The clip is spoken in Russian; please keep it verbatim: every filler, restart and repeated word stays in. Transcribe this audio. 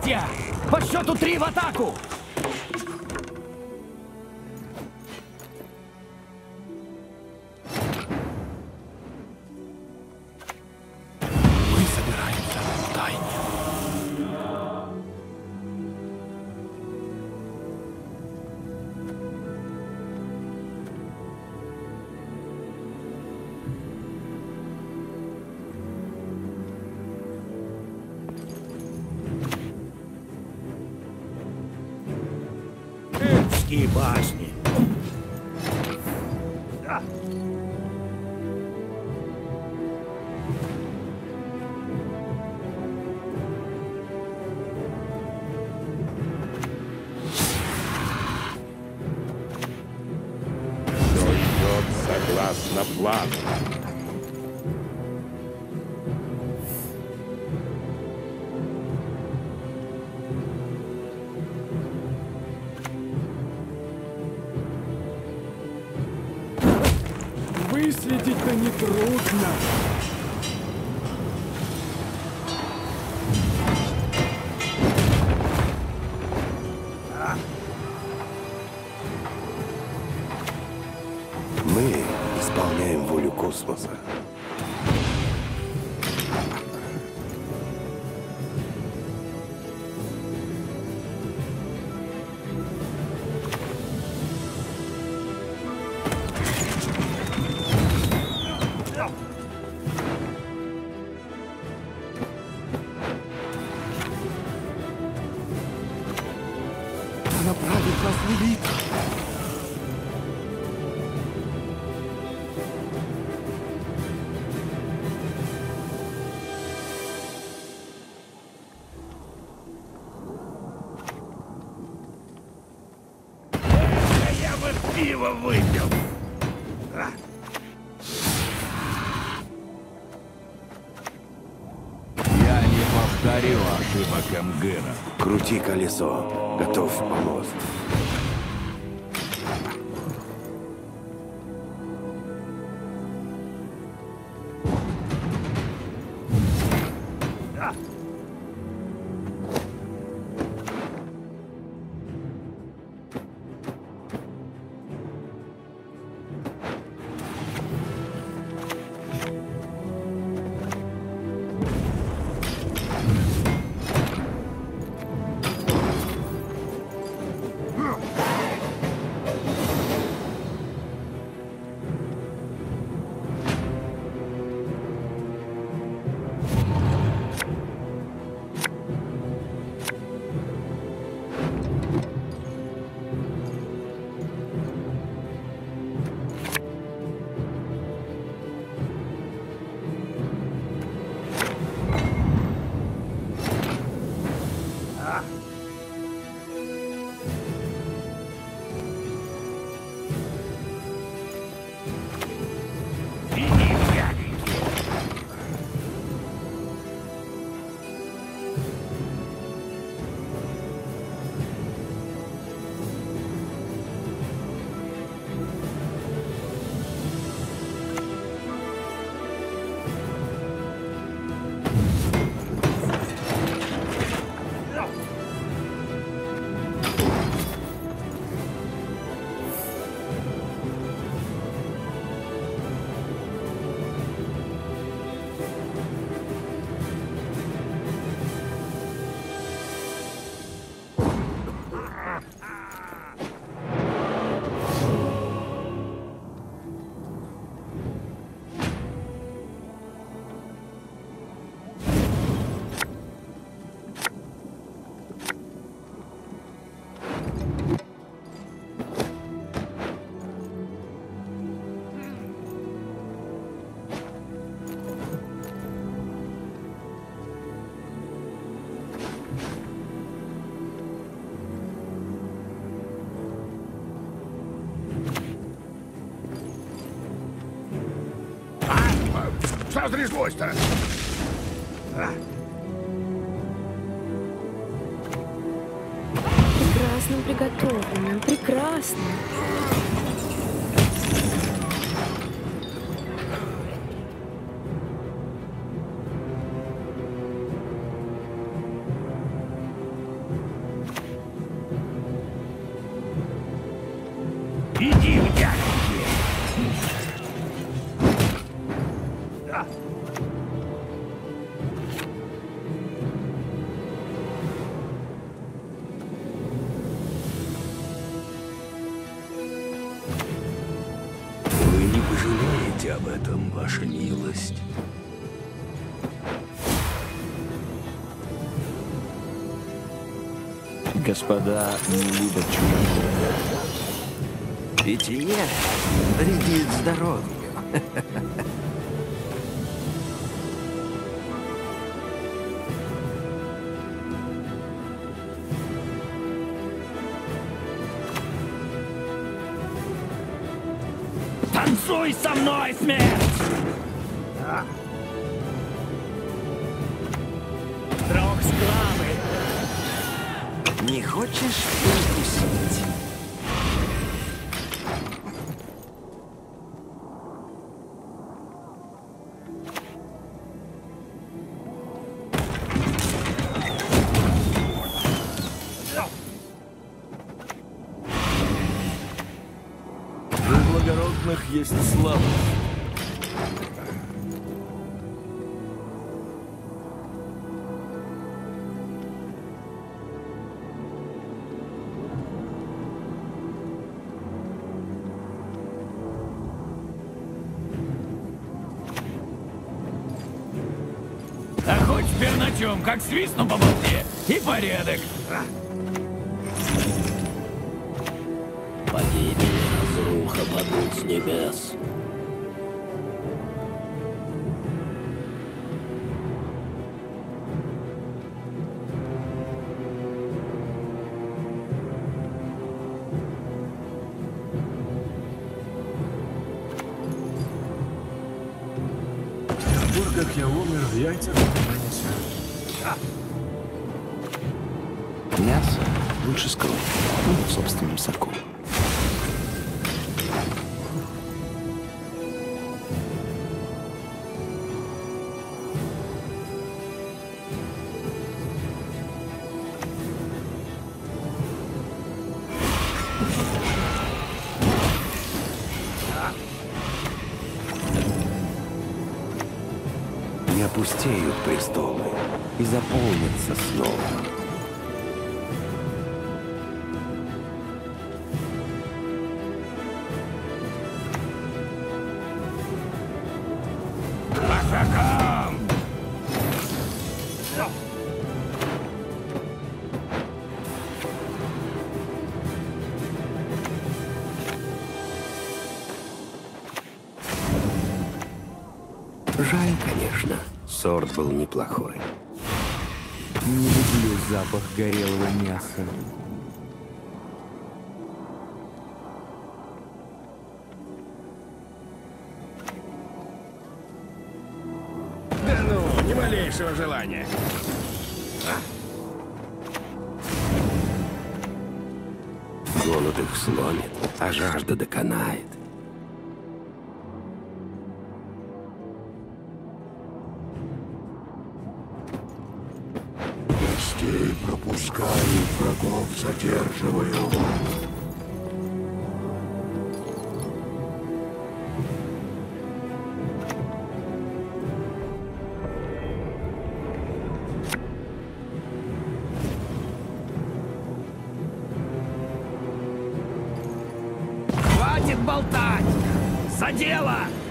братья! По счету три в атаку! Мы собираемся в тайне. Эпские башни. А. Все идет согласно плану. Выследить-то нетрудно. Мы исполняем волю космоса. Она правит нас в элиту. Я бы пиво выпил. А. Я не повторю ошибок Эмгыра. Крути колесо. Готов помост. Что стряслось-то? А? Прекрасно приготовлено, прекрасно. пожалеете об этом, ваша милость. Господа не любят чужаков. Питье вредит здоровью. Танцуй со мной, смерть! Друг склавы! Не хочешь перекусить? У благородных есть слава. А хоть теперь на чем, как свистну по болте, и порядок. Погибель, разруха падут с небес. С тех пор, как я умер, в яйцах находился. Мясо лучше с кровью, ну, в собственном соку. Не опустеют престолы и заполнятся снова. Жаль, конечно. Сорт был неплохой. Не люблю запах горелого мяса. Да ну, ни малейшего желания. Голод их сломит, а жажда доконает. Гостей пропускаю, врагов задерживаю. Хватит болтать! За дело!